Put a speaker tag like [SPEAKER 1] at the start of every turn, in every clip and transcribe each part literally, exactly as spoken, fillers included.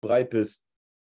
[SPEAKER 1] bereit bist,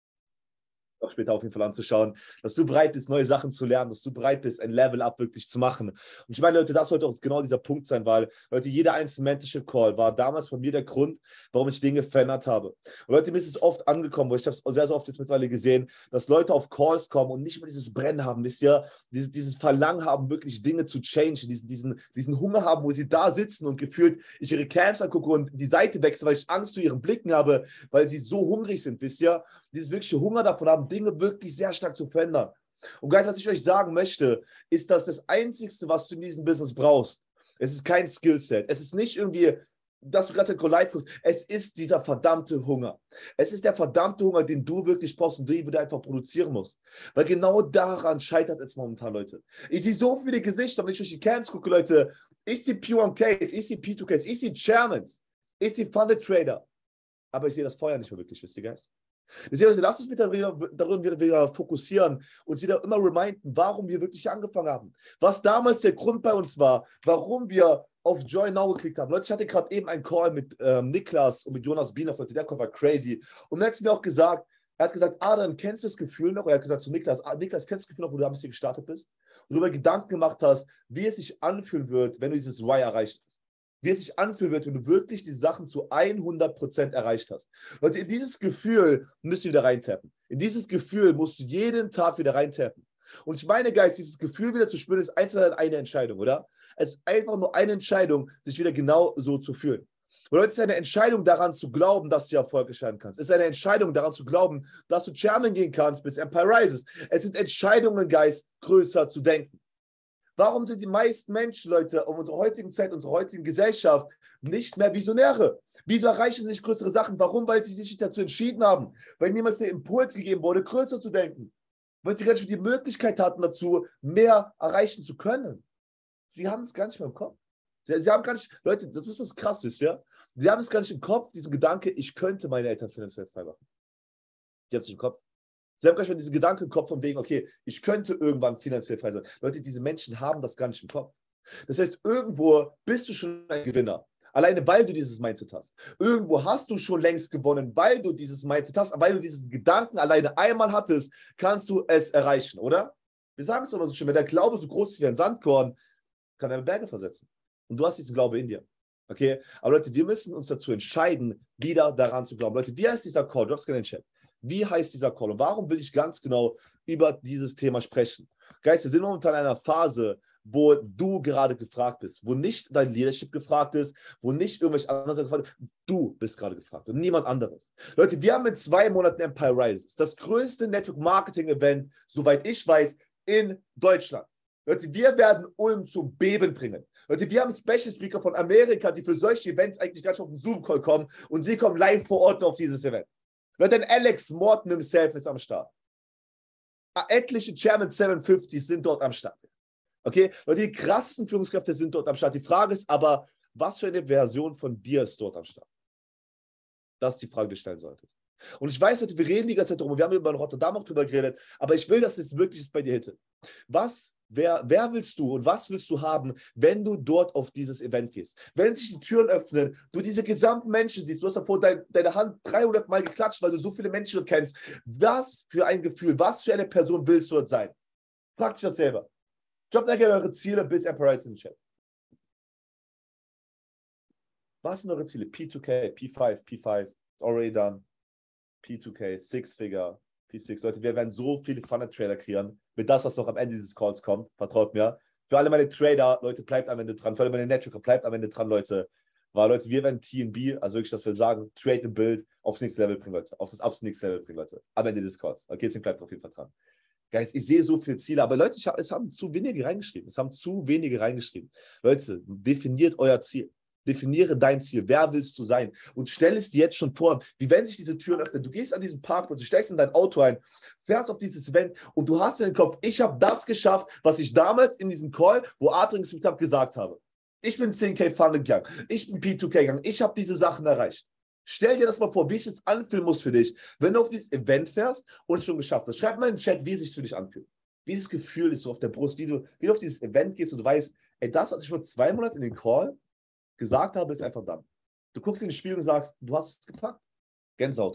[SPEAKER 1] auch später auf jeden Fall anzuschauen, dass du bereit bist, neue Sachen zu lernen, dass du bereit bist, ein Level-Up wirklich zu machen. Und ich meine, Leute, das sollte auch genau dieser Punkt sein, weil, Leute, jeder einzelne Mentorship-Call war damals von mir der Grund, warum ich Dinge verändert habe. Und Leute, mir ist es oft angekommen, wo ich habe es sehr, sehr oft jetzt mittlerweile gesehen, dass Leute auf Calls kommen und nicht mehr dieses Brennen haben, wisst ihr, dieses, dieses Verlangen haben, wirklich Dinge zu changen, diesen, diesen, diesen Hunger haben, wo sie da sitzen und gefühlt ich ihre Camps angucke und die Seite wechsle, weil ich Angst zu ihren Blicken habe, weil sie so hungrig sind, wisst ihr, dieses wirkliche Hunger davon haben, Dinge wirklich sehr stark zu verändern. Und Guys, was ich euch sagen möchte, ist, dass das Einzige, was du in diesem Business brauchst, es ist kein Skillset. Es ist nicht irgendwie, dass du gerade Go-Live fühlst. Es ist dieser verdammte Hunger. Es ist der verdammte Hunger, den du wirklich brauchst und den du einfach produzieren musst. Weil genau daran scheitert es momentan, Leute. Ich sehe so viele Gesichter, wenn ich durch die Camps gucke, Leute. Ich sehe P eins Ks, ich sehe P zwei Ks, ich sehe Chairmans, ich sehe Funded Trader. Aber ich sehe das Feuer nicht mehr wirklich, wisst ihr, Guys? Deswegen, lasst uns bitte darin wieder, wieder fokussieren und sie da immer reminden, warum wir wirklich angefangen haben. Was damals der Grund bei uns war, warum wir auf Join Now geklickt haben. Leute, ich hatte gerade eben einen Call mit ähm, Niklas und mit Jonas Biener, der Call war crazy. Und er hat mir auch gesagt, er hat gesagt, Adrian, kennst du das Gefühl noch? Er hat gesagt zu Niklas, ah, Niklas, kennst du das Gefühl noch, wo du damals hier gestartet bist? Und darüber Gedanken gemacht hast, wie es sich anfühlen wird, wenn du dieses Y erreicht hast. Wie es sich anfühlen wird, wenn du wirklich die Sachen zu hundert Prozent erreicht hast. Leute, in dieses Gefühl müsst ihr wieder reintappen. In dieses Gefühl musst du jeden Tag wieder reintappen. Und ich meine, Guys, dieses Gefühl wieder zu spüren, ist einfach eine Entscheidung, oder? Es ist einfach nur eine Entscheidung, sich wieder genau so zu fühlen. Und Leute, es ist eine Entscheidung daran zu glauben, dass du erfolgreich werden kannst. Es ist eine Entscheidung daran zu glauben, dass du Chairman gehen kannst, bis Empire rises. Es sind Entscheidungen, Guys, größer zu denken. Warum sind die meisten Menschen, Leute, um unsere heutigen Zeit, unsere heutigen Gesellschaft nicht mehr Visionäre? Wieso erreichen sie nicht größere Sachen? Warum? Weil sie sich nicht dazu entschieden haben. Weil niemals der Impuls gegeben wurde, größer zu denken. Weil sie gar nicht die Möglichkeit hatten dazu, mehr erreichen zu können. Sie haben es gar nicht mehr im Kopf. Sie, sie haben gar nicht, Leute, das ist das Krasse, ja? Sie haben es gar nicht im Kopf, diesen Gedanke, ich könnte meine Eltern finanziell frei machen. Sie haben es nicht im Kopf. Sie haben gar nicht mal diesen Gedanken im Kopf von wegen, okay, ich könnte irgendwann finanziell frei sein. Leute, diese Menschen haben das gar nicht im Kopf. Das heißt, irgendwo bist du schon ein Gewinner. Alleine, weil du dieses Mindset hast. Irgendwo hast du schon längst gewonnen, weil du dieses Mindset hast, weil du diesen Gedanken alleine einmal hattest, kannst du es erreichen, oder? Wir sagen es doch immer so schön, wenn der Glaube so groß ist wie ein Sandkorn, kann er Berge versetzen. Und du hast diesen Glaube in dir. Okay? Aber Leute, wir müssen uns dazu entscheiden, wieder daran zu glauben. Leute, wie heißt dieser Call? Drop's gerne in den Chat. Wie heißt dieser Call? Und warum will ich ganz genau über dieses Thema sprechen? Guys, wir sind momentan in einer Phase, wo du gerade gefragt bist, wo nicht dein Leadership gefragt ist, wo nicht irgendwelche anderen gefragt sind. Du bist gerade gefragt und niemand anderes. Leute, wir haben in zwei Monaten Empire Rises, das größte Network Marketing Event, soweit ich weiß, in Deutschland. Leute, wir werden Ulm zum Beben bringen. Leute, wir haben Special Speaker von Amerika, die für solche Events eigentlich gar nicht auf den Zoom-Call kommen und sie kommen live vor Ort auf dieses Event. Leute, Alex Morton himself ist am Start. Etliche Chairman siebenhundertfünfzig sind dort am Start. Okay, Leute, die krassesten Führungskräfte sind dort am Start. Die Frage ist aber, was für eine Version von dir ist dort am Start? Das ist die Frage, die du stellen solltest. Und ich weiß, Leute, wir reden die ganze Zeit darüber, wir haben über Rotterdam auch drüber geredet, aber ich will, dass es wirklich bei dir hittet. Was, wer, wer willst du und was willst du haben, wenn du dort auf dieses Event gehst? Wenn sich die Türen öffnen, du diese gesamten Menschen siehst, du hast davor dein, deine Hand dreihundert Mal geklatscht, weil du so viele Menschen dort kennst. Was für ein Gefühl, was für eine Person willst du dort sein? Frag dich das selber. Droppt da gerne eure Ziele bis Empire Rises in den Chat. Was sind eure Ziele? P zwei K, P fünf, P fünf, it's already done. P zwei K, Six Figure, P sechs. Leute, wir werden so viele Funnel-Trader kreieren, mit das, was noch am Ende dieses Calls kommt. Vertraut mir. Für alle meine Trader, Leute, bleibt am Ende dran. Für alle meine Networker, bleibt am Ende dran, Leute. Weil, Leute, wir werden T N B, also wirklich, dass wir sagen, Trade and Build aufs nächste Level bringen, Leute. Auf das absolute nächste Level bringen, Leute. Am Ende des Calls. Okay, jetzt bleibt auf jeden Fall dran. Guys, ich sehe so viele Ziele, aber Leute, ich hab, es haben zu wenige reingeschrieben. Es haben zu wenige reingeschrieben. Leute, definiert euer Ziel. Definiere dein Ziel. Wer willst du sein? Und stell es dir jetzt schon vor, wie wenn sich diese Türen öffnen. Du gehst an diesen Parkplatz, du steigst in dein Auto ein, fährst auf dieses Event und du hast in den Kopf, ich habe das geschafft, was ich damals in diesem Call, wo Adrian gesagt habe, gesagt habe. Ich bin zehn K Funnel gegangen. Ich bin P zwei K gegangen. Ich habe diese Sachen erreicht. Stell dir das mal vor, wie es jetzt anfühlen muss für dich, wenn du auf dieses Event fährst und es schon geschafft hast. Schreib mal in den Chat, wie es sich für dich anfühlt. Wie dieses Gefühl ist so auf der Brust, wie du, wie du auf dieses Event gehst und du weißt, ey, das, was ich vor zwei Monaten in den Call gesagt habe, ist einfach dann. Du guckst in den Spiegel und sagst, du hast es gepackt. Gänsehaut, oder?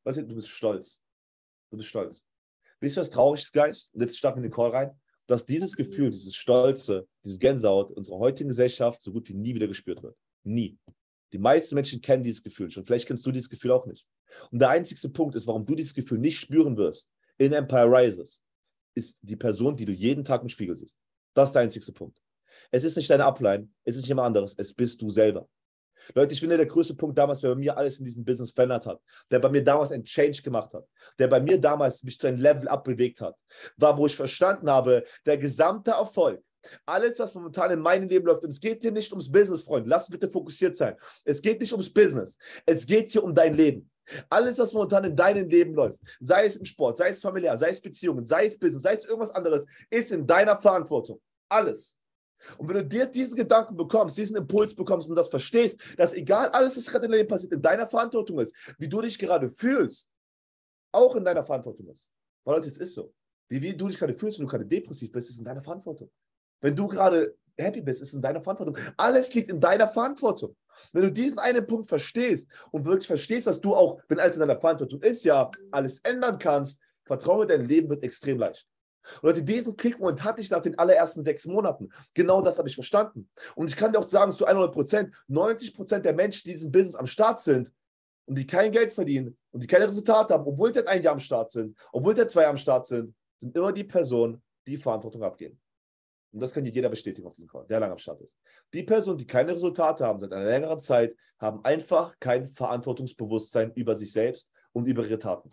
[SPEAKER 1] Weißt du, du bist stolz. Du bist stolz. Wisst ihr, was traurig ist, Guys? Und jetzt starten wir in den Call rein. Dass dieses Gefühl, dieses Stolze, dieses Gänsehaut in unserer heutigen Gesellschaft so gut wie nie wieder gespürt wird. Nie. Die meisten Menschen kennen dieses Gefühl schon. Vielleicht kennst du dieses Gefühl auch nicht. Und der einzigste Punkt ist, warum du dieses Gefühl nicht spüren wirst in Empire Rises, ist die Person, die du jeden Tag im Spiegel siehst. Das ist der einzigste Punkt. Es ist nicht deine Upline, es ist nicht jemand anderes, es bist du selber. Leute, ich finde, der größte Punkt damals, der bei mir alles in diesem Business verändert hat, der bei mir damals einen Change gemacht hat, der bei mir damals mich zu einem Level up bewegt hat, war, wo ich verstanden habe, der gesamte Erfolg, alles, was momentan in meinem Leben läuft, und es geht hier nicht ums Business, Freunde, lass bitte fokussiert sein. Es geht nicht ums Business, es geht hier um dein Leben. Alles, was momentan in deinem Leben läuft, sei es im Sport, sei es familiär, sei es Beziehungen, sei es Business, sei es irgendwas anderes, ist in deiner Verantwortung. Alles. Und wenn du dir diesen Gedanken bekommst, diesen Impuls bekommst und das verstehst, dass egal alles, was gerade in deinem Leben passiert, in deiner Verantwortung ist, wie du dich gerade fühlst, auch in deiner Verantwortung ist. Weil Leute, es ist so. Wie, wie du dich gerade fühlst, wenn du gerade depressiv bist, ist in deiner Verantwortung. Wenn du gerade happy bist, ist in deiner Verantwortung. Alles liegt in deiner Verantwortung. Wenn du diesen einen Punkt verstehst und wirklich verstehst, dass du auch, wenn alles in deiner Verantwortung ist, ja, alles ändern kannst, vertraue, dein Leben wird extrem leicht. Und Leute, diesen Klickmoment hatte ich nach den allerersten sechs Monaten. Genau das habe ich verstanden. Und ich kann dir auch sagen, zu hundert Prozent, neunzig Prozent der Menschen, die in diesem Business am Start sind und die kein Geld verdienen und die keine Resultate haben, obwohl sie seit ein Jahr am Start sind, obwohl sie seit zwei Jahren am Start sind, sind immer die Personen, die Verantwortung abgeben. Und das kann dir jeder bestätigen auf diesem Call, der lange am Start ist. Die Personen, die keine Resultate haben seit einer längeren Zeit, haben einfach kein Verantwortungsbewusstsein über sich selbst und über ihre Taten.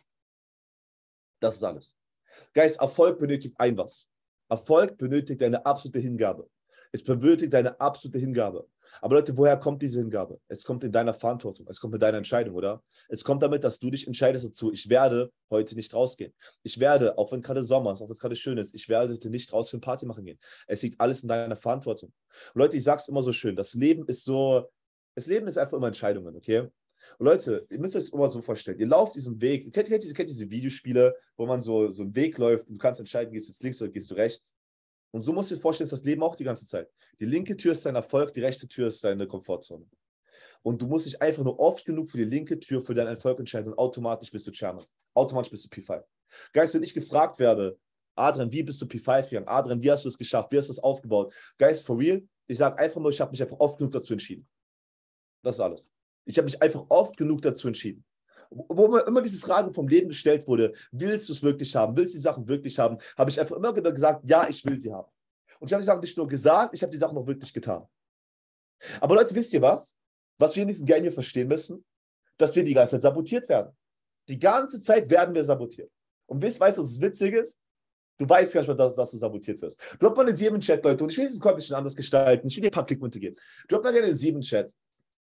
[SPEAKER 1] Das ist alles. Geist, Erfolg benötigt ein was. Erfolg benötigt eine absolute Hingabe. Es benötigt eine absolute Hingabe. Aber Leute, woher kommt diese Hingabe? Es kommt in deiner Verantwortung. Es kommt mit deiner Entscheidung, oder? Es kommt damit, dass du dich entscheidest dazu, ich werde heute nicht rausgehen. Ich werde, auch wenn gerade Sommer ist, auch wenn es gerade schön ist, ich werde heute nicht raus für eine Party machen gehen. Es liegt alles in deiner Verantwortung. Und Leute, ich sage es immer so schön, das Leben ist so, das Leben ist einfach immer Entscheidungen, okay? Und Leute, ihr müsst euch das immer so vorstellen, ihr lauft diesen Weg, ihr kennt, kennt, diese, kennt diese Videospiele, wo man so, so einen Weg läuft und du kannst entscheiden, gehst du jetzt links oder gehst du rechts. Und so musst du dir vorstellen, ist das Leben auch die ganze Zeit. Die linke Tür ist dein Erfolg, die rechte Tür ist deine Komfortzone. Und du musst dich einfach nur oft genug für die linke Tür, für deinen Erfolg entscheiden und automatisch bist du Chairman. Automatisch bist du P fünf. Geist, wenn ich gefragt werde, Adrian, wie bist du P fünf gegangen? Adrian, wie hast du es geschafft? Wie hast du es aufgebaut? Geist, for real, ich sage einfach nur, ich habe mich einfach oft genug dazu entschieden. Das ist alles. Ich habe mich einfach oft genug dazu entschieden. Wo mir immer diese Frage vom Leben gestellt wurde, willst du es wirklich haben? Willst du die Sachen wirklich haben? Habe ich einfach immer gesagt, ja, ich will sie haben. Und ich habe die Sachen nicht nur gesagt, ich habe die Sachen auch wirklich getan. Aber Leute, wisst ihr was? Was wir in diesem Game hier verstehen müssen? Dass wir die ganze Zeit sabotiert werden. Die ganze Zeit werden wir sabotiert. Und wisst, weißt du, was witzig ist? Du weißt gar nicht mehr, dass, dass du sabotiert wirst. Drop mal eine sieben im Chat, Leute. Und ich will diesen Call ein bisschen anders gestalten. Ich will dir ein paar Klickpunkte geben. Drop mal gerne eine sieben im Chat.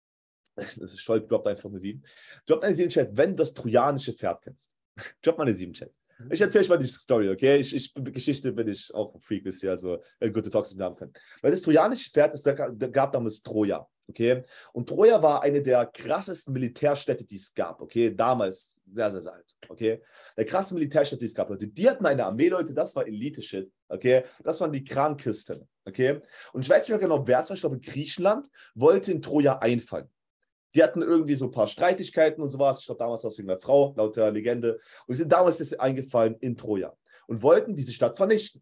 [SPEAKER 1] Das ist Scholl, droppt einfach eine sieben. Droppt eine sieben im Chat, wenn du das trojanische Pferd kennst. Drop mal eine sieben im Chat. Ich erzähle euch mal die Story, okay? Ich, ich, Geschichte bin ich auch ein Freak bisher, also äh, gute Talks mit mir haben können. Weil das trojanische Pferd, ist, da gab damals Troja, okay? Und Troja war eine der krassesten Militärstädte, die es gab, okay? Damals, sehr, sehr, sehr alt, okay? Der krasse Militärstädte, die es gab, Leute. Die hatten eine Armee, Leute, das war Elite-Shit, okay? Das waren die Krankesten, okay? Und ich weiß nicht mehr genau, wer es war, ich glaube, Griechenland wollte in Troja einfallen. Die hatten irgendwie so ein paar Streitigkeiten und sowas. Ich glaube, damals war es wegen einer Frau, laut der Legende. Und sie sind damals eingefallen in Troja und wollten diese Stadt vernichten.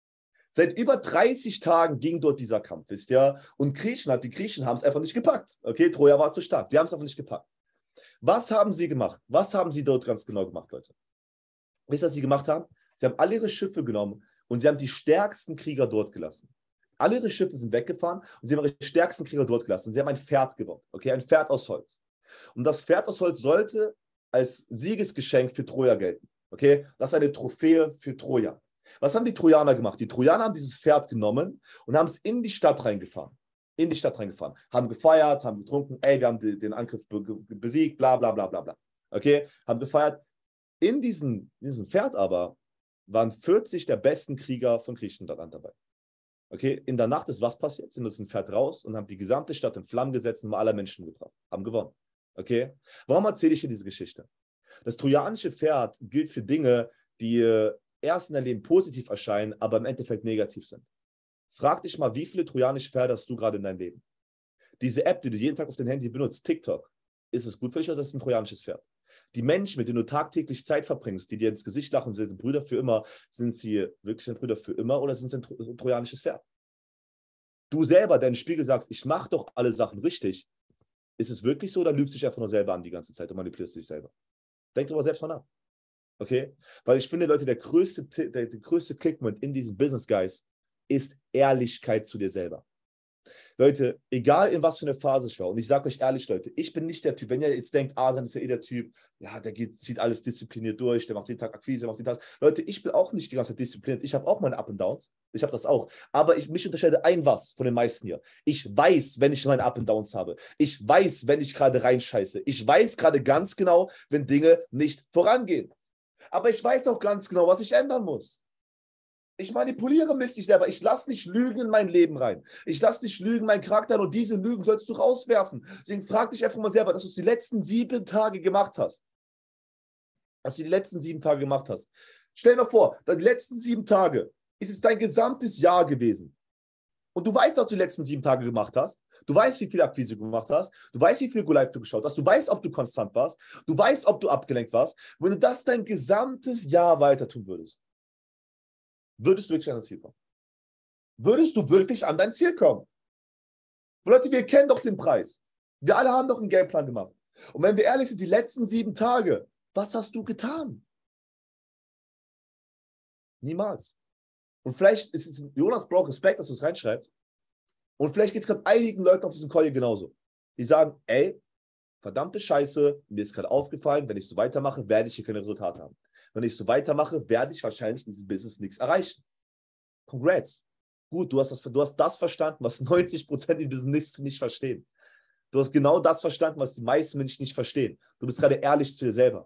[SPEAKER 1] Seit über dreißig Tagen ging dort dieser Kampf, wisst ihr? Und Griechenland, die Griechen haben es einfach nicht gepackt. Okay, Troja war zu stark. Die haben es einfach nicht gepackt. Was haben sie gemacht? Was haben sie dort ganz genau gemacht, Leute? Wisst ihr, was sie gemacht haben? Sie haben alle ihre Schiffe genommen und sie haben die stärksten Krieger dort gelassen. Alle ihre Schiffe sind weggefahren und sie haben ihre stärksten Krieger dort gelassen. Sie haben ein Pferd gewonnen, okay, ein Pferd aus Holz. Und das Pferd aus Holz sollte als Siegesgeschenk für Troja gelten, okay? Das ist eine Trophäe für Troja. Was haben die Trojaner gemacht? Die Trojaner haben dieses Pferd genommen und haben es in die Stadt reingefahren. In die Stadt reingefahren. Haben gefeiert, haben getrunken, ey, wir haben die, den Angriff be besiegt, bla bla bla bla bla. Okay, haben gefeiert. In diesem, in diesem Pferd aber waren vierzig der besten Krieger von Griechenland dabei. Okay, in der Nacht ist was passiert? Sind aus dem Pferd raus und haben die gesamte Stadt in Flammen gesetzt und mal alle Menschen gebracht. Haben gewonnen. Okay? Warum erzähle ich dir diese Geschichte? Das trojanische Pferd gilt für Dinge, die äh, erst in deinem Leben positiv erscheinen, aber im Endeffekt negativ sind. Frag dich mal, wie viele trojanische Pferde hast du gerade in deinem Leben? Diese App, die du jeden Tag auf dein Handy benutzt, TikTok, ist es gut für dich oder ist es ein trojanisches Pferd? Die Menschen, mit denen du tagtäglich Zeit verbringst, die dir ins Gesicht lachen, sind Brüder für immer, sind sie wirklich ein Brüder für immer oder sind sie ein tro trojanisches Pferd? Du selber, dein Spiegel sagst, ich mache doch alle Sachen richtig. Ist es wirklich so oder lügst du dich einfach nur selber an die ganze Zeit und manipulierst dich selber? Denk doch mal selbst mal nach. Okay? Weil ich finde, Leute, der größte, der, der größte Clickpoint in diesem Business Guys ist Ehrlichkeit zu dir selber. Leute, egal in was für eine Phase ich war, und ich sage euch ehrlich, Leute, ich bin nicht der Typ, wenn ihr jetzt denkt, ah, dann ist ja eh der Typ, ja, der geht, zieht alles diszipliniert durch, der macht jeden Tag Akquise, der macht jeden Tag. Leute, ich bin auch nicht die ganze Zeit diszipliniert. Ich habe auch meine Up and Downs. Ich habe das auch. Aber ich mich unterscheide ein was von den meisten hier. Ich weiß, wenn ich meine Up and Downs habe. Ich weiß, wenn ich gerade reinscheiße. Ich weiß gerade ganz genau, wenn Dinge nicht vorangehen. Aber ich weiß auch ganz genau, was ich ändern muss. Ich manipuliere mich nicht selber. Ich lasse nicht Lügen in mein Leben rein. Ich lasse nicht Lügen in meinen Charakter und diese Lügen sollst du rauswerfen. Deswegen frag dich einfach mal selber, dass du es die letzten sieben Tage gemacht hast. Dass du die letzten sieben Tage gemacht hast. Stell dir mal vor, die letzten sieben Tage ist es dein gesamtes Jahr gewesen. Und du weißt, was du die letzten sieben Tage gemacht hast. Du weißt, wie viel Akquise du gemacht hast. Du weißt, wie viel Go-Live du geschaut hast. Du weißt, ob du konstant warst. Du weißt, ob du abgelenkt warst. Wenn du das dein gesamtes Jahr weiter tun würdest, würdest du wirklich an dein Ziel kommen? Würdest du wirklich an dein Ziel kommen? Und Leute, wir kennen doch den Preis. Wir alle haben doch einen Gameplan gemacht. Und wenn wir ehrlich sind, die letzten sieben Tage, was hast du getan? Niemals. Und vielleicht ist es, Jonas braucht Respekt, dass du es reinschreibst. Und vielleicht geht es gerade einigen Leuten auf diesem Call hier genauso. Die sagen, ey, verdammte Scheiße, mir ist gerade aufgefallen, wenn ich so weitermache, werde ich hier keine Resultate haben. Wenn ich so weitermache, werde ich wahrscheinlich in diesem Business nichts erreichen. Congrats. Gut, du hast das, du hast das verstanden, was neunzig Prozent in diesem Business nicht verstehen. Du hast genau das verstanden, was die meisten Menschen nicht verstehen. Du bist gerade ehrlich zu dir selber.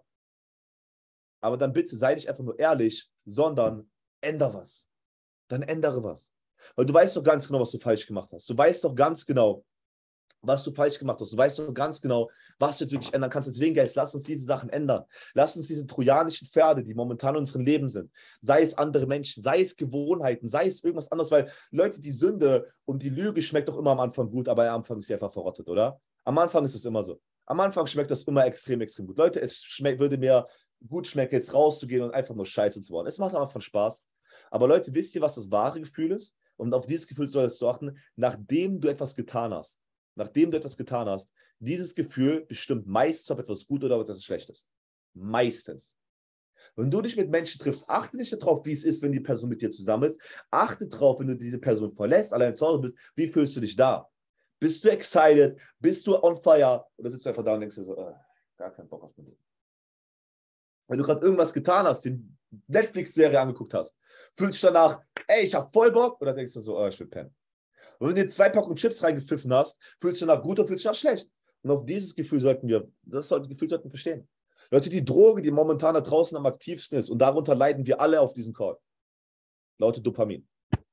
[SPEAKER 1] Aber dann bitte sei nicht einfach nur ehrlich, sondern ändere was. Dann ändere was. Weil du weißt doch ganz genau, was du falsch gemacht hast. Du weißt doch ganz genau, was du falsch gemacht hast. Du weißt doch ganz genau, was du jetzt wirklich ändern kannst. Deswegen, Guys, lass uns diese Sachen ändern. Lass uns diese trojanischen Pferde, die momentan in unserem Leben sind, sei es andere Menschen, sei es Gewohnheiten, sei es irgendwas anderes, weil, Leute, die Sünde und die Lüge schmeckt doch immer am Anfang gut, aber am Anfang ist sie einfach verrottet, oder? Am Anfang ist es immer so. Am Anfang schmeckt das immer extrem, extrem gut. Leute, es schmeckt, würde mir gut schmecken, jetzt rauszugehen und einfach nur Scheiße zu bauen. Es macht einfach Spaß. Aber Leute, wisst ihr, was das wahre Gefühl ist? Und auf dieses Gefühl solltest du achten, nachdem du etwas getan hast. Nachdem du etwas getan hast, dieses Gefühl bestimmt meistens, ob etwas gut oder ob etwas schlecht ist. Meistens. Wenn du dich mit Menschen triffst, achte nicht darauf, wie es ist, wenn die Person mit dir zusammen ist. Achte darauf, wenn du diese Person verlässt, allein zu Hause bist, wie fühlst du dich da? Bist du excited? Bist du on fire? Oder sitzt du einfach da und denkst dir so, äh, gar keinen Bock auf mich. Wenn du gerade irgendwas getan hast, die Netflix-Serie angeguckt hast, fühlst du danach, ey, ich habe voll Bock? Oder denkst du so, oh, ich will pennen? Und wenn du dir zwei Packungen Chips reingepfiffen hast, fühlst du nach gut oder fühlst du nach schlecht? Und auf dieses Gefühl sollten wir, das Gefühl sollten wir verstehen. Leute, die Droge, die momentan da draußen am aktivsten ist, und darunter leiden wir alle auf diesem Call, lautet Dopamin.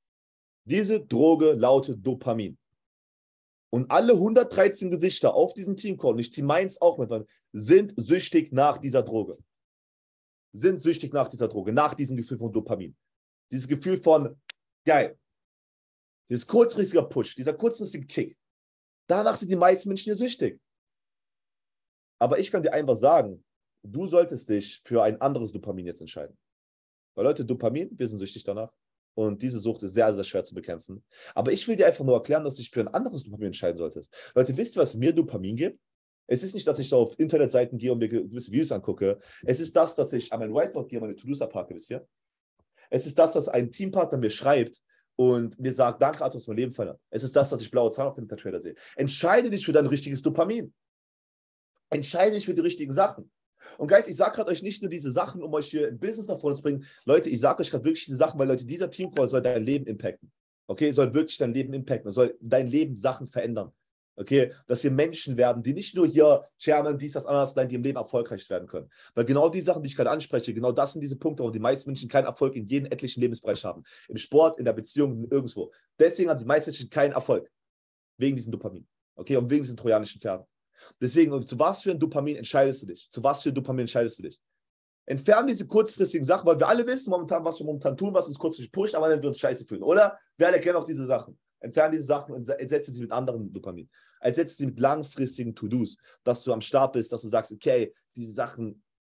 [SPEAKER 1] Diese Droge lautet Dopamin. Und alle hundertdreizehn Gesichter auf diesem Teamcall, und ich ziehe meins auch mit, sind süchtig nach dieser Droge. Sind süchtig nach dieser Droge, nach diesem Gefühl von Dopamin. Dieses Gefühl von, geil, dieses kurzfristige Push, dieser kurzfristige Kick. Danach sind die meisten Menschen hier süchtig. Aber ich kann dir einfach sagen, du solltest dich für ein anderes Dopamin jetzt entscheiden. Weil Leute, Dopamin, wir sind süchtig danach. Und diese Sucht ist sehr, sehr schwer zu bekämpfen. Aber ich will dir einfach nur erklären, dass du dich für ein anderes Dopamin entscheiden solltest. Leute, wisst ihr, was mir Dopamin gibt? Es ist nicht, dass ich da auf Internetseiten gehe und mir gewisse Videos angucke. Es ist das, dass ich an mein Whiteboard gehe und meine To-Dos abhake, wisst ihr? Es ist das, dass ein Teampartner mir schreibt und mir sagt, danke, Arthur, was mein Leben verändert. Es ist das, dass ich blaue Zahlen auf dem Intertrader sehe. Entscheide dich für dein richtiges Dopamin. Entscheide dich für die richtigen Sachen. Und Guys, ich sage gerade euch nicht nur diese Sachen, um euch hier ein Business nach vorne zu bringen. Leute, ich sage euch gerade wirklich diese Sachen, weil Leute, dieser Teamcall soll dein Leben impacten. Okay, soll wirklich dein Leben impacten, soll dein Leben Sachen verändern. Okay, dass wir Menschen werden, die nicht nur hier Chairman, dies, das, anders, nein, die im Leben erfolgreich werden können. Weil genau die Sachen, die ich gerade anspreche, genau das sind diese Punkte, wo die meisten Menschen keinen Erfolg in jedem etlichen Lebensbereich haben. Im Sport, in der Beziehung, irgendwo. Deswegen haben die meisten Menschen keinen Erfolg. Wegen diesem Dopamin. Okay, und wegen diesen trojanischen Pferden. Deswegen, zu was für ein Dopamin entscheidest du dich? Zu was für ein Dopamin entscheidest du dich? Entfernen diese kurzfristigen Sachen, weil wir alle wissen momentan, was wir momentan tun, was uns kurzfristig pusht, aber dann wir uns scheiße fühlen, oder? Wir alle kennen auch diese Sachen. Entfernen diese Sachen und ersetzen sie mit anderen Dopamin. Ersetze sie mit langfristigen To-Dos, dass du am Start bist, dass du sagst, okay, diese Sachen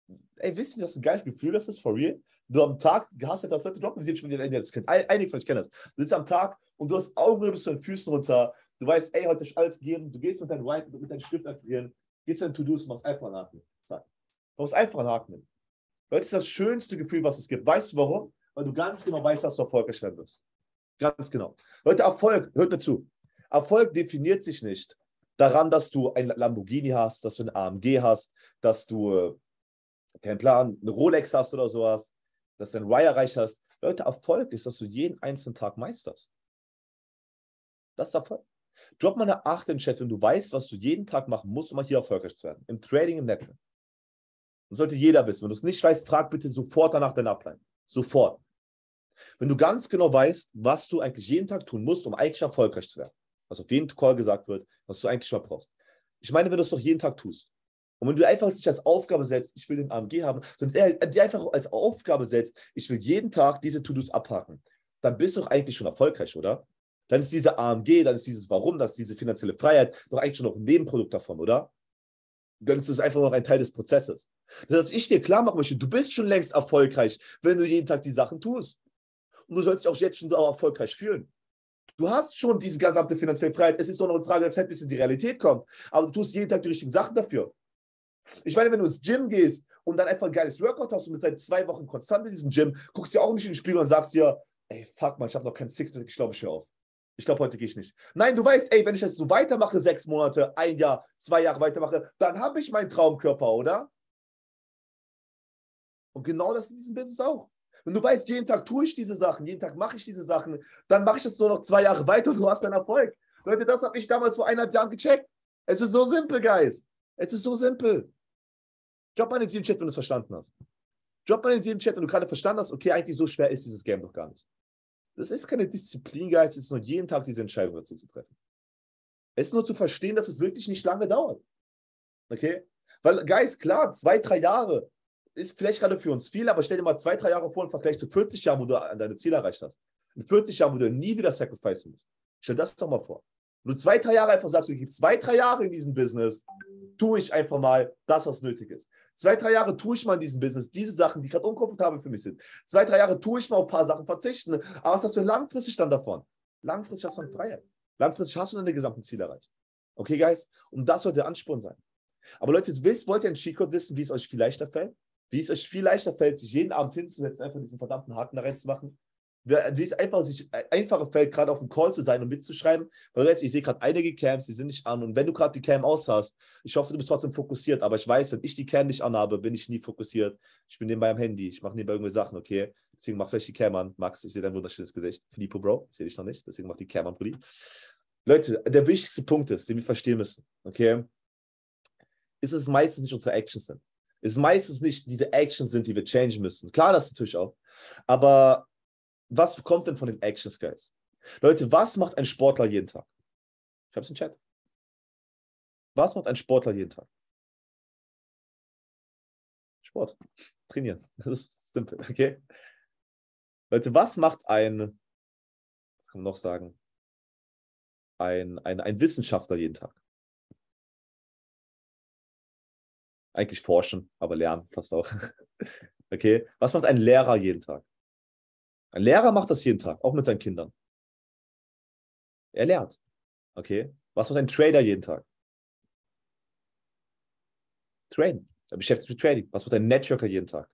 [SPEAKER 1] ey, wisst ihr, was ein geiles Gefühl das ist, for real? Du am Tag, du hast etwas, Leute droppen, wir sehen schon, die das kennen. Einige von euch kennen das. Du sitzt am Tag und du hast Augen bis zu den Füßen runter. Du weißt, ey, heute ist alles gegeben. Du gehst mit deinem White, mit deinem Stift aktivieren, gehst in To-Dos und machst einfach einen Haken. Zack. Du machst einfach einen Haken. Leute, das ist das schönste Gefühl, was es gibt. Weißt du warum? Weil du ganz genau weißt, dass du erfolgreich werden wirst. Ganz genau. Leute, Erfolg, hört mir zu. Erfolg definiert sich nicht daran, dass du ein Lamborghini hast, dass du ein A M G hast, dass du, kein Plan, eine Rolex hast oder sowas, dass du ein Wire erreicht hast. Leute, Erfolg ist, dass du jeden einzelnen Tag meisterst. Das ist Erfolg. Drop mal eine acht in den Chat, wenn du weißt, was du jeden Tag machen musst, um mal hier erfolgreich zu werden. Im Trading, im Network. Das sollte jeder wissen. Wenn du es nicht weißt, frag bitte sofort danach deine Upline. Sofort. Wenn du ganz genau weißt, was du eigentlich jeden Tag tun musst, um eigentlich erfolgreich zu werden. Was auf jeden Call gesagt wird, was du eigentlich mal brauchst. Ich meine, wenn du es doch jeden Tag tust. Und wenn du einfach dich als Aufgabe setzt, ich will den A M G haben, sondern dir einfach als Aufgabe setzt, ich will jeden Tag diese To-Dos abhaken, dann bist du doch eigentlich schon erfolgreich, oder? Dann ist diese A M G, dann ist dieses Warum, das ist diese finanzielle Freiheit doch eigentlich schon noch ein Nebenprodukt davon, oder? Dann ist es einfach noch ein Teil des Prozesses. Das heißt, ich dir klar machen möchte, du bist schon längst erfolgreich, wenn du jeden Tag die Sachen tust. Und du sollst dich auch jetzt schon auch erfolgreich fühlen. Du hast schon diese gesamte finanzielle Freiheit. Es ist doch noch eine Frage der Zeit, bis in die Realität kommt. Aber du tust jeden Tag die richtigen Sachen dafür. Ich meine, wenn du ins Gym gehst und dann einfach ein geiles Workout hast und mit seit zwei Wochen konstant in diesem Gym, guckst du dir auch nicht in den Spiegel und sagst dir, ey, fuck man, ich habe noch kein Sixpack, ich glaube, ich höre auf. Ich glaube, heute gehe ich nicht. Nein, du weißt, ey, wenn ich das so weitermache, sechs Monate, ein Jahr, zwei Jahre weitermache, dann habe ich meinen Traumkörper, oder? Und genau das ist in diesem Business auch. Wenn du weißt, jeden Tag tue ich diese Sachen, jeden Tag mache ich diese Sachen, dann mache ich das nur noch zwei Jahre weiter und du hast deinen Erfolg. Leute, das habe ich damals vor eineinhalb Jahren gecheckt. Es ist so simpel, Guys. Es ist so simpel. Drop mal in den Chat, wenn du es verstanden hast. Drop mal in den Chat, wenn du gerade verstanden hast, okay, eigentlich so schwer ist dieses Game doch gar nicht. Das ist keine Disziplin, Guys, es ist nur jeden Tag diese Entscheidung dazu zu treffen. Es ist nur zu verstehen, dass es wirklich nicht lange dauert. Okay? Weil, Guys, klar, zwei, drei Jahre ist vielleicht gerade für uns viel, aber stell dir mal zwei, drei Jahre vor im Vergleich zu vierzig Jahren, wo du deine Ziele erreicht hast. In vierzig Jahren, wo du nie wieder sacrificen musst. Stell das doch mal vor. Wenn du zwei, drei Jahre einfach sagst, okay, zwei, drei Jahre in diesem Business, tue ich einfach mal das, was nötig ist. Zwei, drei Jahre tue ich mal in diesem Business diese Sachen, die gerade unkomfortabel für mich sind. Zwei, drei Jahre tue ich mal auf ein paar Sachen verzichten. Aber was hast du langfristig dann davon? Langfristig hast du dann Freiheit. Langfristig hast du dann deine gesamten Ziele erreicht. Okay, Guys? Und das sollte der Ansporn sein. Aber Leute, jetzt wisst, wollt ihr einen Cheatcode wissen, wie es euch viel leichter fällt? Wie es euch viel leichter fällt, sich jeden Abend hinzusetzen, einfach diesen verdammten Haken da reinzumachen? Wie es einfach sich einfacher fällt, gerade auf dem Call zu sein und mitzuschreiben. Weil jetzt, ich sehe gerade einige Cams, die sind nicht an. Und wenn du gerade die Cam aus hast, ich hoffe, du bist trotzdem fokussiert. Aber ich weiß, wenn ich die Cam nicht anhabe, bin ich nie fokussiert. Ich bin nebenbei am Handy. Ich mache nebenbei irgendwelche Sachen, okay? Deswegen mach vielleicht die Cam an. Max, ich sehe dein wunderschönes Gesicht. Filippo, Bro, ich sehe dich noch nicht. Deswegen mach die Cam an, Brudi. Leute, der wichtigste Punkt ist, den wir verstehen müssen, okay? Ist es meistens nicht unsere Actions sind. Es ist meistens nicht diese Actions sind, die wir changen müssen. Klar, das natürlich auch. Aber was kommt denn von den Actions, Guys? Leute, was macht ein Sportler jeden Tag? Ich habe es im Chat. Was macht ein Sportler jeden Tag? Sport. Trainieren. Das ist simpel, okay? Leute, was macht ein, was kann man noch sagen? Ein, ein, ein Wissenschaftler jeden Tag? Eigentlich forschen, aber lernen passt auch. Okay? Was macht ein Lehrer jeden Tag? Ein Lehrer macht das jeden Tag, auch mit seinen Kindern. Er lehrt. Okay? Was macht ein Trader jeden Tag? Traden. Er beschäftigt sich mit Trading. Was macht ein Networker jeden Tag?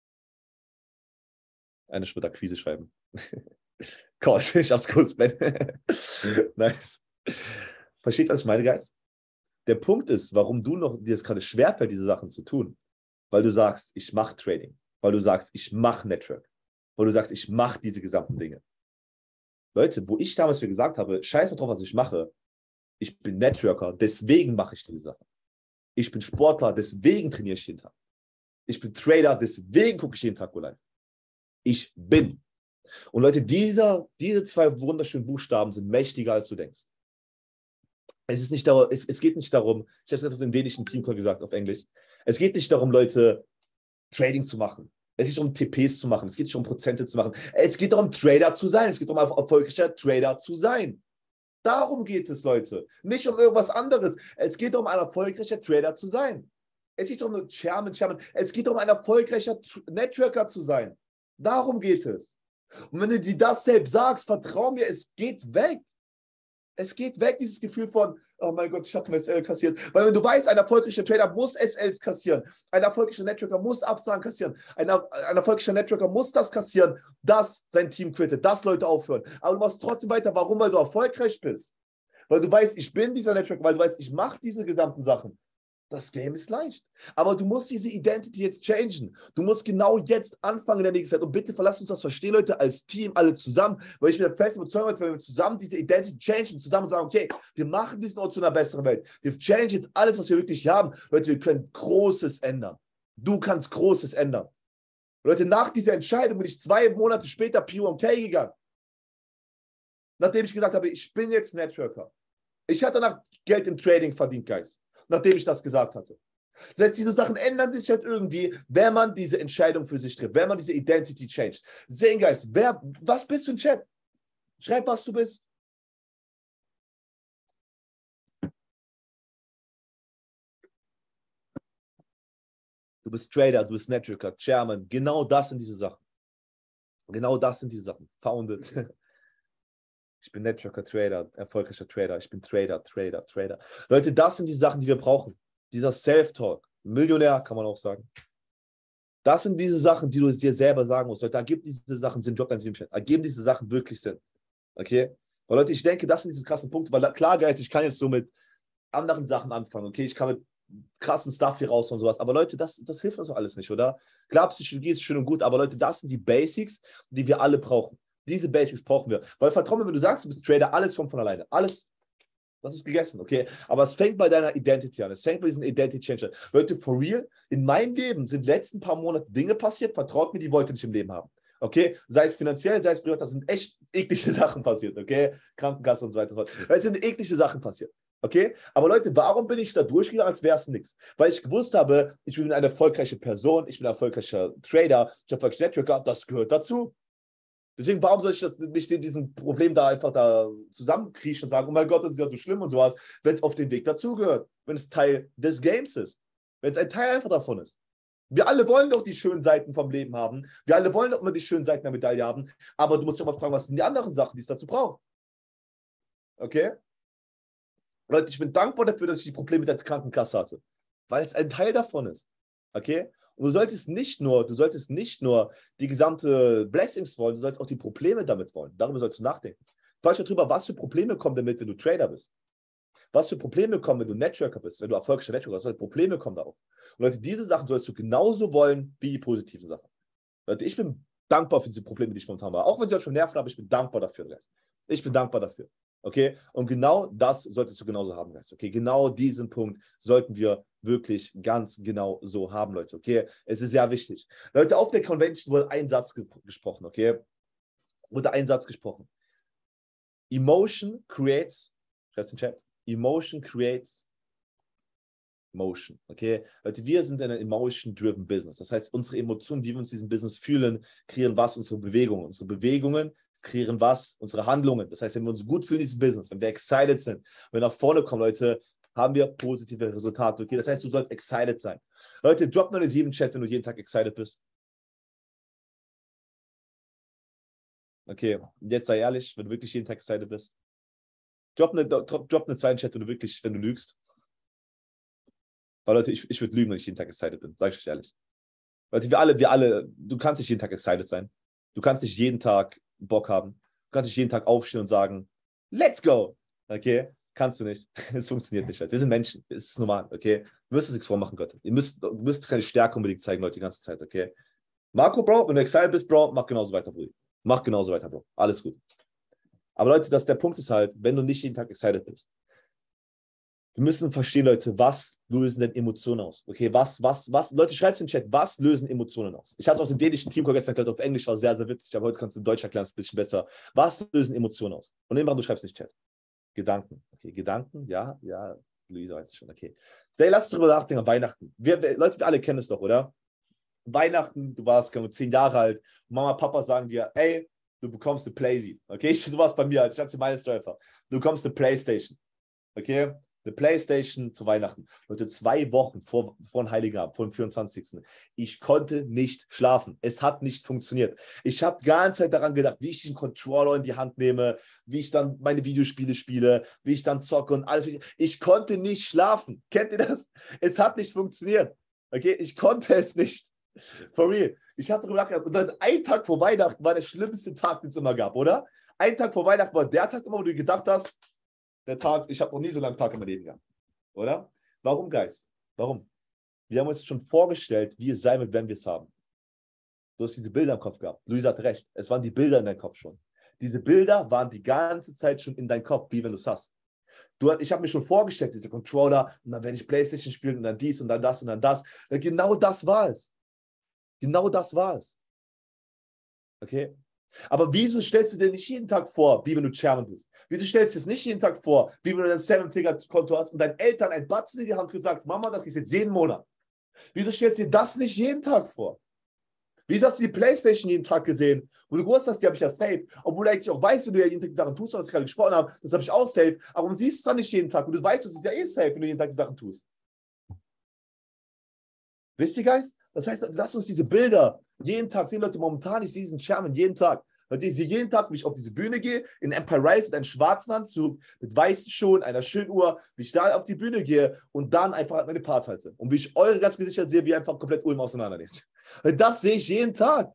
[SPEAKER 1] Eine wird Akquise schreiben. Gott, ich hab's kurz, Ben. Nice. Versteht, was ich meine, Guys? Der Punkt ist, warum du noch dir es gerade schwerfällt, diese Sachen zu tun. Weil du sagst, ich mache Trading. Weil du sagst, ich mache Network. Weil du sagst, ich mache diese gesamten Dinge. Leute, wo ich damals mir gesagt habe, scheiß mal drauf, was ich mache. Ich bin Networker, deswegen mache ich diese Sachen. Ich bin Sportler, deswegen trainiere ich jeden Tag. Ich bin Trader, deswegen gucke ich jeden Tag live. Ich bin. Und Leute, dieser, diese zwei wunderschönen Buchstaben sind mächtiger, als du denkst. Es, ist nicht darum, es, es geht nicht darum, ich habe es jetzt auf dem dänischen Teamcall gesagt, auf Englisch, es geht nicht darum, Leute, Trading zu machen. Es geht nicht darum, T Ps zu machen. Es geht nicht um Prozente zu machen. Es geht darum, Trader zu sein. Es geht darum, erfolgreicher Trader zu sein. Darum geht es, Leute. Nicht um irgendwas anderes. Es geht darum, ein erfolgreicher Trader zu sein. Es geht darum, Chairman, Chairman. Es geht darum, ein erfolgreicher Networker zu sein. Darum geht es. Und wenn du dir das selbst sagst, vertrau mir, es geht weg. Es geht weg, dieses Gefühl von, oh mein Gott, ich habe ein S L kassiert. Weil wenn du weißt, ein erfolgreicher Trader muss S Ls kassieren, ein erfolgreicher Networker muss Absagen kassieren, ein, ein erfolgreicher Networker muss das kassieren, dass sein Team quittet, dass Leute aufhören. Aber du machst trotzdem weiter. Warum? Weil du erfolgreich bist. Weil du weißt, ich bin dieser Networker, weil du weißt, ich mache diese gesamten Sachen. Das Game ist leicht. Aber du musst diese Identity jetzt changen. Du musst genau jetzt anfangen in der nächsten Zeit. Und bitte verlasst uns das verstehen, Leute, als Team, alle zusammen. Weil ich bin der festen Überzeugung, wenn wir zusammen diese Identity changen, zusammen sagen, okay, wir machen diesen Ort zu einer besseren Welt. Wir changen jetzt alles, was wir wirklich haben. Leute, wir können Großes ändern. Du kannst Großes ändern. Leute, nach dieser Entscheidung bin ich zwei Monate später P U M K gegangen. Nachdem ich gesagt habe, ich bin jetzt Networker. Ich hatte danach Geld im Trading verdient, Guys. Nachdem ich das gesagt hatte. Das heißt, diese Sachen ändern sich halt irgendwie, wenn man diese Entscheidung für sich trifft, wenn man diese Identity changed. Deswegen, Guys, wer, was bist du im Chat? Schreib, was du bist. Du bist Trader, du bist Networker, Chairman. Genau das sind diese Sachen. Genau das sind diese Sachen. Founded. Ich bin Networker, Trader, erfolgreicher Trader. Ich bin Trader, Trader, Trader. Leute, das sind die Sachen, die wir brauchen. Dieser Self-Talk. Millionär, kann man auch sagen. Das sind diese Sachen, die du dir selber sagen musst. Leute, ergeben diese Sachen Sinn. Drop dein Sinn im Chat. Ergeben diese Sachen wirklich Sinn. Okay? Weil Leute, ich denke, das sind diese krassen Punkte. Weil klar, Guys, ich kann jetzt so mit anderen Sachen anfangen. Okay? Ich kann mit krassen Stuff hier raus und sowas. Aber Leute, das, das hilft uns doch alles nicht, oder? Klar, Psychologie ist schön und gut. Aber Leute, das sind die Basics, die wir alle brauchen. Diese Basics brauchen wir. Weil vertrau mir, wenn du sagst, du bist Trader, alles kommt von alleine. Alles, das ist gegessen, okay? Aber es fängt bei deiner Identity an. Es fängt bei diesem Identity Changer. Leute, for real, in meinem Leben sind letzten paar Monate Dinge passiert, vertraut mir, die wollte ich nicht im Leben haben. Okay? Sei es finanziell, sei es privat, das sind echt eklige Sachen passiert, okay? Krankenkasse und so weiter und so fort. Es sind eklige Sachen passiert. Okay? Aber Leute, warum bin ich da durchgegangen, als wäre es nichts? Weil ich gewusst habe, ich bin eine erfolgreiche Person, ich bin ein erfolgreicher Trader, ich bin ein erfolgreicher Networker, das gehört dazu. Deswegen, warum soll ich das, mich in diesem Problem da einfach da zusammenkriechen und sagen, oh mein Gott, das ist ja so schlimm und sowas, wenn es auf den Weg dazugehört, wenn es Teil des Games ist, wenn es ein Teil einfach davon ist. Wir alle wollen doch die schönen Seiten vom Leben haben, wir alle wollen doch immer die schönen Seiten der Medaille haben, aber du musst dich auch mal fragen, was sind die anderen Sachen, die es dazu braucht. Okay? Leute, ich bin dankbar dafür, dass ich die Probleme mit der Krankenkasse hatte, weil es ein Teil davon ist. Okay? Und du solltest nicht nur, du solltest nicht nur die gesamte Blessings wollen, du solltest auch die Probleme damit wollen. Darüber sollst du nachdenken. Frag dich darüber, was für Probleme kommen damit, wenn du Trader bist. Was für Probleme kommen, wenn du Networker bist, wenn du erfolgreicher Networker bist. Was für Probleme kommen da auch. Und Leute, diese Sachen sollst du genauso wollen wie die positiven Sachen. Leute, ich bin dankbar für diese Probleme, die ich momentan habe. Auch wenn sie euch schon nerven, aber ich bin dankbar dafür. Ich bin dankbar dafür. Okay? Und genau das solltest du genauso haben, Guys. Okay? Genau diesen Punkt sollten wir wirklich ganz genau so haben, Leute. Okay? Es ist sehr wichtig. Leute, auf der Convention wurde ein Satz ge gesprochen, okay? Wurde ein Satz gesprochen. Emotion creates, schreib's in den Chat, Emotion creates Motion, okay? Leute, wir sind in einem Emotion-driven Business. Das heißt, unsere Emotionen, wie wir uns in diesem Business fühlen, kreieren was? Unsere Bewegungen. Unsere Bewegungen kreieren was? Unsere Handlungen. Das heißt, wenn wir uns gut fühlen in diesem Business, wenn wir excited sind, wenn wir nach vorne kommen, Leute, haben wir positive Resultate. Okay, das heißt, du sollst excited sein. Leute, drop mal eine sieben Chat, wenn du jeden Tag excited bist. Okay, jetzt sei ehrlich, wenn du wirklich jeden Tag excited bist. Drop eine, drop, drop eine zwei Chat, wenn du wirklich, wenn du lügst. Weil Leute, ich, ich würde lügen, wenn ich jeden Tag excited bin. Sag ich euch ehrlich. Leute, wir alle, wir alle, du kannst nicht jeden Tag excited sein. Du kannst nicht jeden Tag Bock haben. Du kannst nicht jeden Tag aufstehen und sagen, let's go. Okay? Kannst du nicht. Es funktioniert nicht halt. Wir sind Menschen. Es ist normal, okay? Du müsst es nichts vormachen, Gott. Ihr müsst, du müsst keine Stärke unbedingt zeigen, Leute, die ganze Zeit, okay? Marco, Bro, wenn du excited bist, Bro, mach genauso weiter, Bro. Mach genauso weiter, Bro. Alles gut. Aber Leute, das, der Punkt ist halt, wenn du nicht jeden Tag excited bist, wir müssen verstehen, Leute, was lösen denn Emotionen aus? Okay, was, was, was, Leute, schreibt es in den Chat, was lösen Emotionen aus? Ich habe es aus dem dänischen Teamcall gestern erklärt, auf Englisch war sehr, sehr witzig, aber heute kannst du in Deutsch erklären, es ist ein bisschen besser. Was lösen Emotionen aus? Und immer, du schreibst in den Chat. Gedanken. Okay, Gedanken, ja, ja, Luisa weiß es schon, okay. Hey, lass uns darüber nachdenken, Weihnachten. Wir, wir, Leute, wir alle kennen es doch, oder? Weihnachten, du warst keine zehn Jahre alt, Mama, Papa sagen dir, ey, du bekommst eine Playsee. Okay, du warst bei mir, ich hatte meine Story einfach. Du bekommst eine Playstation. Okay? eine Playstation zu Weihnachten. Leute, zwei Wochen vor, vor dem Heiligabend, vor dem vierundzwanzigsten Ich konnte nicht schlafen. Es hat nicht funktioniert. Ich habe die ganze Zeit daran gedacht, wie ich den Controller in die Hand nehme, wie ich dann meine Videospiele spiele, wie ich dann zocke und alles. Ich konnte nicht schlafen. Kennt ihr das? Es hat nicht funktioniert. Okay, ich konnte es nicht. For real. Ich habe darüber nachgedacht. Und dann ein Tag vor Weihnachten war der schlimmste Tag, den es immer gab, oder? Ein Tag vor Weihnachten war der Tag immer, wo du gedacht hast, der Tag, ich habe noch nie so lange Tag in meinem Leben gehabt. Oder? Warum, Guys? Warum? Wir haben uns schon vorgestellt, wie es sein wird, wenn wir es haben. Du hast diese Bilder im Kopf gehabt. Luisa hat recht. Es waren die Bilder in deinem Kopf schon. Diese Bilder waren die ganze Zeit schon in deinem Kopf, wie wenn du es hast. Du, ich habe mir schon vorgestellt, diese Controller, und dann werde ich PlayStation spielen und dann dies und dann das und dann das. Genau das war es. Genau das war es. Okay? Aber wieso stellst du dir nicht jeden Tag vor, wie wenn du Chairman bist? Wieso stellst du es nicht jeden Tag vor, wie wenn du ein Seven-Figure-Konto hast und deinen Eltern ein Batzen in die Hand und sagst, Mama, das kriegst du jetzt jeden Monat? Wieso stellst du dir das nicht jeden Tag vor? Wieso hast du die Playstation jeden Tag gesehen? Wo du gewusst hast, die habe ich ja safe. Obwohl du eigentlich auch weißt, wie du ja jeden Tag die Sachen tust, was ich gerade gesprochen habe, das habe ich auch safe. Aber warum siehst du es dann nicht jeden Tag? Und du weißt, das ist ja eh safe, wenn du jeden Tag die Sachen tust. Wisst ihr, Geist? Das heißt, lass uns diese Bilder jeden Tag sehen, Leute. Momentan, ich sehe diesen Chairman jeden Tag. Leute, ich sehe jeden Tag, wie ich auf diese Bühne gehe, in Empire Rise mit einem schwarzen Anzug, mit weißen Schuhen, einer schönen Uhr, wie ich da auf die Bühne gehe und dann einfach meine Part halte. Und wie ich eure ganz Gesichter sehe, wie einfach komplett Ulm auseinandernehmt. Das sehe ich jeden Tag.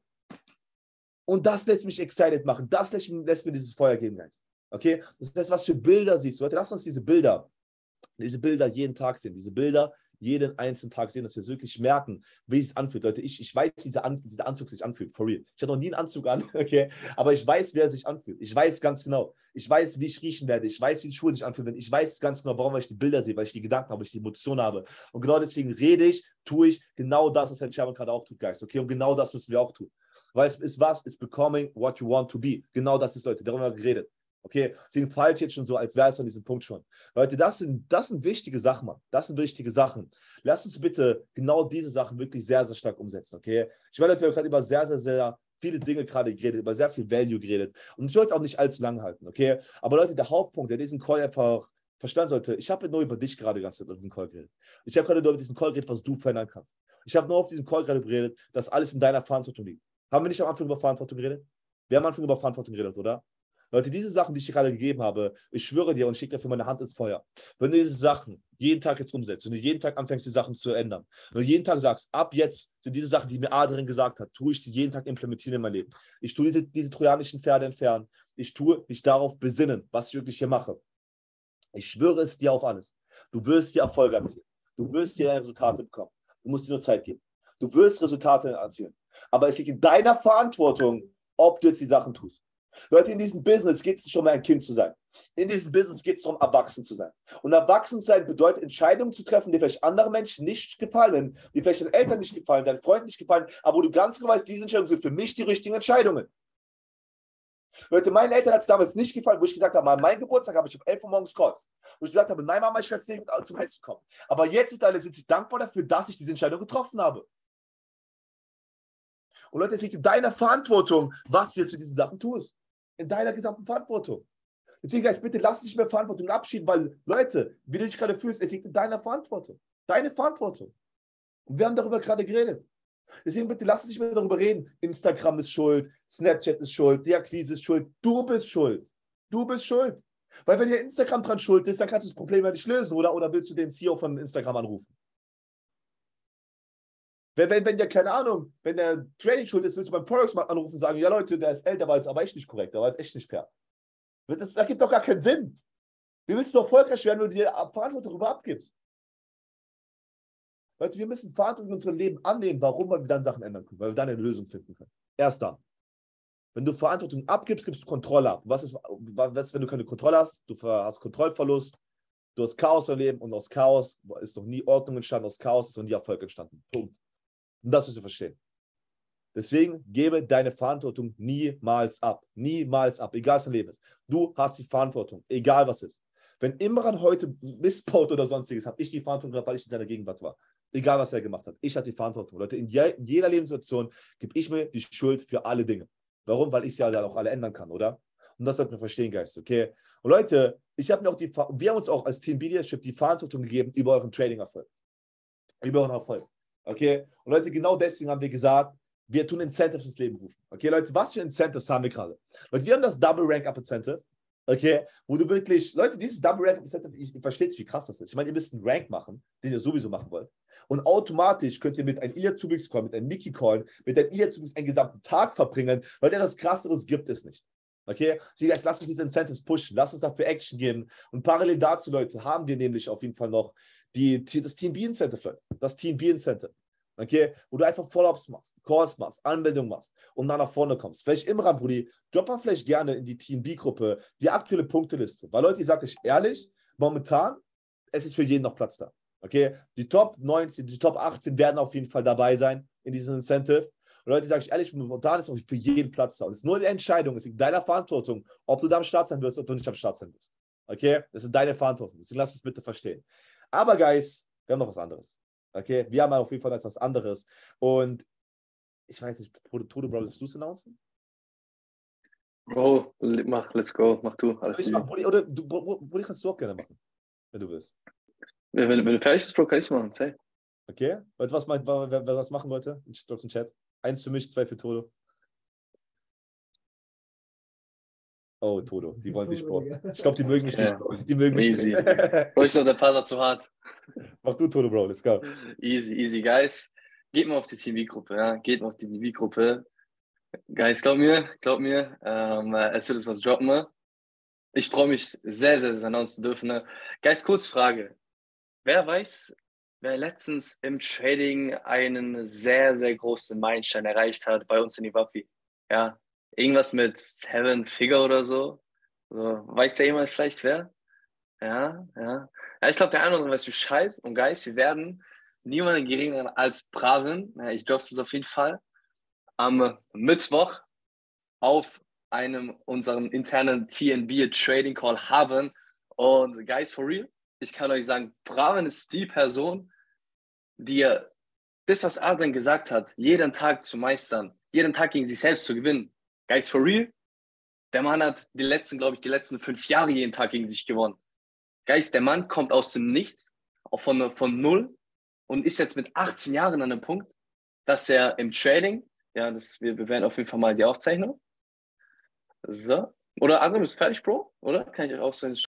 [SPEAKER 1] Und das lässt mich excited machen. Das lässt, lässt mir dieses Feuer geben, Geist. Okay? Das ist das, was für Bilder siehst du. Leute, lass uns diese Bilder, diese Bilder jeden Tag sehen. Diese Bilder jeden einzelnen Tag sehen, dass wir wirklich merken, wie es sich anfühlt. Leute, ich, ich weiß, wie dieser, An dieser Anzug sich anfühlt. For real. Ich hatte noch nie einen Anzug an, okay? Aber ich weiß, wie er sich anfühlt. Ich weiß ganz genau. Ich weiß, wie ich riechen werde. Ich weiß, wie die Schuhe sich anfühlen. Ich weiß ganz genau, warum, weil ich die Bilder sehe, weil ich die Gedanken habe, weil ich die Emotionen habe. Und genau deswegen rede ich, tue ich genau das, was Herr Chairman gerade auch tut, Geist. Okay? Und genau das müssen wir auch tun. Weil es ist was? It's becoming what you want to be. Genau das ist, Leute. Darüber haben wir geredet. Okay, deswegen falsch jetzt schon so, als wäre es an diesem Punkt schon. Leute, das sind, das sind wichtige Sachen, Mann. Das sind wichtige Sachen. Lasst uns bitte genau diese Sachen wirklich sehr, sehr stark umsetzen, okay? Ich meine, Leute, wir haben gerade über sehr, sehr, sehr viele Dinge gerade geredet, über sehr viel Value geredet. Und ich wollte es auch nicht allzu lang halten, okay? Aber Leute, der Hauptpunkt, der diesen Call einfach verstanden sollte, ich habe nur über dich gerade ganz auf diesen Call geredet. Ich habe gerade nur über diesen Call geredet, was du verändern kannst. Ich habe nur auf diesen Call gerade geredet, dass alles in deiner Verantwortung liegt. Haben wir nicht am Anfang über Verantwortung geredet? Wir haben am Anfang über Verantwortung geredet, oder? Leute, diese Sachen, die ich dir gerade gegeben habe, ich schwöre dir und ich schicke dafür meine Hand ins Feuer. Wenn du diese Sachen jeden Tag jetzt umsetzt, wenn du jeden Tag anfängst, die Sachen zu ändern, wenn du jeden Tag sagst, ab jetzt sind diese Sachen, die mir Adrian gesagt hat, tue ich sie jeden Tag implementieren in mein Leben. Ich tue diese, diese trojanischen Pferde entfernen. Ich tue mich darauf besinnen, was ich wirklich hier mache. Ich schwöre es dir auf alles. Du wirst hier Erfolge erzielen. Du wirst hier Resultate bekommen. Du musst dir nur Zeit geben. Du wirst Resultate erzielen. Aber es liegt in deiner Verantwortung, ob du jetzt die Sachen tust. Leute, in diesem Business geht es nicht um ein Kind zu sein. In diesem Business geht es darum, erwachsen zu sein. Und erwachsen sein bedeutet, Entscheidungen zu treffen, die vielleicht anderen Menschen nicht gefallen, die vielleicht deinen Eltern nicht gefallen, deinen Freunden nicht gefallen, aber wo du ganz genau weißt, diese Entscheidungen sind für mich die richtigen Entscheidungen. Leute, meinen Eltern hat es damals nicht gefallen, wo ich gesagt habe, an meinem Geburtstag habe ich um elf Uhr morgens Calls. Wo ich gesagt habe, nein Mama, ich kann es nicht zum Essen kommen. Aber jetzt mittlerweile sind sie dankbar dafür, dass ich diese Entscheidung getroffen habe. Und Leute, es liegt in deiner Verantwortung, was du jetzt für diese Sachen tust. In deiner gesamten Verantwortung. Deswegen, Geist, bitte lass dich mehr Verantwortung abschieben, weil, Leute, wie du dich gerade fühlst, es liegt in deiner Verantwortung. Deine Verantwortung. Und wir haben darüber gerade geredet. Deswegen bitte lass uns nicht mehr darüber reden. Instagram ist schuld, Snapchat ist schuld, die Akquise ist schuld. Du bist schuld. Du bist schuld. Weil wenn dir Instagram dran schuld ist, dann kannst du das Problem ja nicht lösen, oder? Oder willst du den C E O von Instagram anrufen? Wenn, wenn, wenn der, keine Ahnung, wenn der Trading schuld ist, willst du beim Forex-Markt anrufen und sagen, ja Leute, der ist älter, der war jetzt aber echt nicht korrekt, der war jetzt echt nicht fair. Das, das ergibt doch gar keinen Sinn. Wie willst du erfolgreich werden, wenn du dir Verantwortung darüber abgibst? Leute, wir müssen Verantwortung in unserem Leben annehmen. Warum? Weil wir dann Sachen ändern können, weil wir dann eine Lösung finden können. Erst dann. Wenn du Verantwortung abgibst, gibst du Kontrolle ab. Was ist, was, wenn du keine Kontrolle hast? Du hast Kontrollverlust, du hast Chaos erleben und aus Chaos ist noch nie Ordnung entstanden, aus Chaos ist noch nie Erfolg entstanden. Punkt. Und das musst du verstehen. Deswegen gebe deine Verantwortung niemals ab. Niemals ab, egal was im Leben ist. Du hast die Verantwortung, egal was ist. Wenn Imran heute missbaut oder sonstiges, habe ich die Verantwortung, weil ich in seiner Gegenwart war. Egal, was er gemacht hat. Ich hatte die Verantwortung. Leute, in, je, in jeder Lebenssituation gebe ich mir die Schuld für alle Dinge. Warum? Weil ich es ja dann auch alle ändern kann, oder? Und das sollten wir verstehen, Guys, okay? Und Leute, ich habe mir auch die, wir haben uns auch als Team Leadership die Verantwortung gegeben über euren Trading-Erfolg. Über euren Erfolg. Okay? Und Leute, genau deswegen haben wir gesagt, wir tun Incentives ins Leben rufen. Okay, Leute, was für Incentives haben wir gerade? Leute, wir haben das Double Rank Up Incentive. Okay, wo du wirklich, Leute, dieses Double Rank Up Incentive, ich, ich verstehe nicht, wie krass das ist. Ich meine, ihr müsst einen Rank machen, den ihr sowieso machen wollt. Und automatisch könnt ihr mit einem I A Zubix Coin, mit einem Mickey Coin, mit einem I A Zubix einen gesamten Tag verbringen, weil etwas krasseres gibt es nicht. Okay, so, jetzt lasst uns diese Incentives pushen, lasst uns dafür Action geben. Und parallel dazu, Leute, haben wir nämlich auf jeden Fall noch die, das Team B Incentive, Leute. Das Team B Incentive. Okay, wo du einfach Follow-ups machst, Calls machst, Anmeldung machst und dann nach vorne kommst. Vielleicht immer, Brudi, drop mal vielleicht gerne in die Team B-Gruppe die aktuelle Punkteliste. Weil, Leute, ich sage euch ehrlich, momentan, es ist für jeden noch Platz da. Okay, die Top neunzehn, die Top achtzehn werden auf jeden Fall dabei sein in diesem Incentive. Und Leute, sage ich ehrlich, momentan ist auch für jeden Platz da. Und es ist nur die Entscheidung, es ist deiner Verantwortung, ob du da am Start sein wirst oder nicht am Start sein wirst. Okay, das ist deine Verantwortung. Deswegen lass es bitte verstehen. Aber, Guys, wir haben noch was anderes. Okay, wir haben auf jeden Fall etwas anderes. Und ich weiß nicht, Todo Bro, willst du es announcen?
[SPEAKER 2] Bro, mach, let's go, mach du. Alles
[SPEAKER 1] ich mach, Brudi, oder du, Brudi, kannst du auch gerne machen, wenn du willst.
[SPEAKER 2] Wenn, wenn du fertig bist, Bro, kann ich machen. Zeig.
[SPEAKER 1] Okay, Leute, was, meint, wer, wer was machen wollte? Ich drücke den Chat. Eins für mich, zwei für Todo. Oh, Todo, die wollen dich, Bro. Ich glaube, die mögen mich
[SPEAKER 2] Ja.
[SPEAKER 1] nicht, Bro. Die mögen mich
[SPEAKER 2] Easy.
[SPEAKER 1] nicht.
[SPEAKER 2] Bro, ich glaube, der Part war zu hart.
[SPEAKER 1] Mach du, Todo, Bro, let's go.
[SPEAKER 2] Easy, easy, guys. Geht mal auf die T V-Gruppe, ja. Geht mal auf die T V-Gruppe. Guys, glaub mir, glaub mir, ähm, es wird jetzt was droppen. Ich freue mich sehr, sehr, sehr announcen zu dürfen. Ne? Guys, kurz Frage. Wer weiß, wer letztens im Trading einen sehr, sehr großen Meilenstein erreicht hat bei uns in Iwapi? Ja, irgendwas mit Seven Figure oder so. so. Weiß ja jemand vielleicht wer? Ja, ja. Ja, ich glaube, der eine oder andere weiß Bescheid. Und Guys, wir werden niemanden geringeren als Bravin, ja, ich glaube es auf jeden Fall, am Mittwoch auf einem unserem internen T N B Trading Call haben. Und Guys, for real, ich kann euch sagen, Bravin ist die Person, die das, was Adrian gesagt hat, jeden Tag zu meistern, jeden Tag gegen sich selbst zu gewinnen. Guys, for real, der Mann hat die letzten, glaube ich, die letzten fünf Jahre jeden Tag gegen sich gewonnen. Guys, der Mann kommt aus dem Nichts, auch von, von null und ist jetzt mit achtzehn Jahren an einem Punkt, dass er im Trading, ja, das, wir, wir werden auf jeden Fall mal die Aufzeichnung. So. Oder Adrian, bist du fertig, Bro? Oder? Kann ich auch so